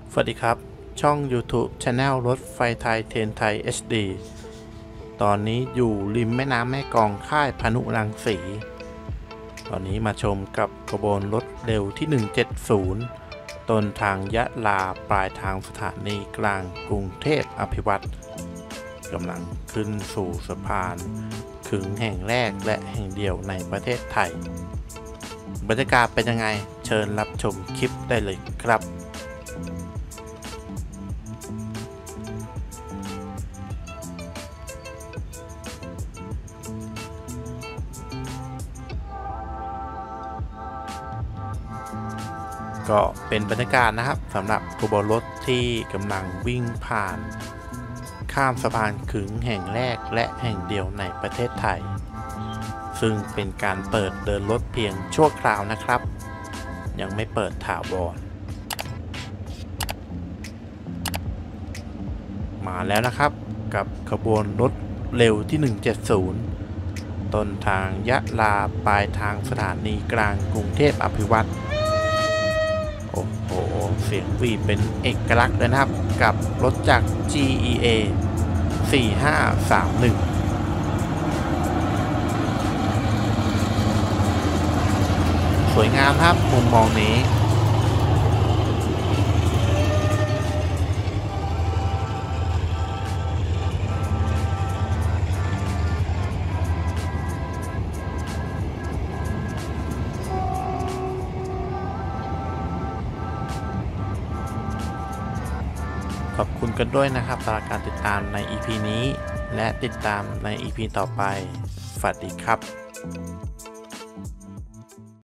สวัสดีครับช่อง YouTube Channel รถไฟไทยเทรนไทย HD ตอนนี้อยู่ริมแม่น้ำแม่กลองค่ายพานุรังสีตอนนี้มาชมกับขบวนรถเร็วที่ 170 ต้นทางยะลาปลายทางสถานีกลางกรุงเทพอภิวัตรกำลังขึ้นสู่สะพานขึงแห่งแรกและแห่งเดียวในประเทศไทยบรรยากาศเป็นยังไงเชิญรับชมคลิปได้เลยครับก็เป็นบรรยากาศนะครับสำหรับขบวนรถที่กำลังวิ่งผ่านข้ามสะพานขึงแห่งแรกและแห่งเดียวในประเทศไทยซึ่งเป็นการเปิดเดินรถเพียงชั่วคราวนะครับยังไม่เปิดถาวรมาแล้วนะครับกับขบวนรถเร็วที่ 170 ต้นทางยะลาปลายทางสถานีกลางกรุงเทพอภิวัตรโอ้โหเสียงวีเป็นเอกลักษณ์เลยนะครับกับรถจาก GEA 4531สวยงามครับมุมมองนี้ขอบคุณกันด้วยนะครับสำหรับการติดตามใน EP นี้และติดตามใน EP ต่อไปสวัสดีครับ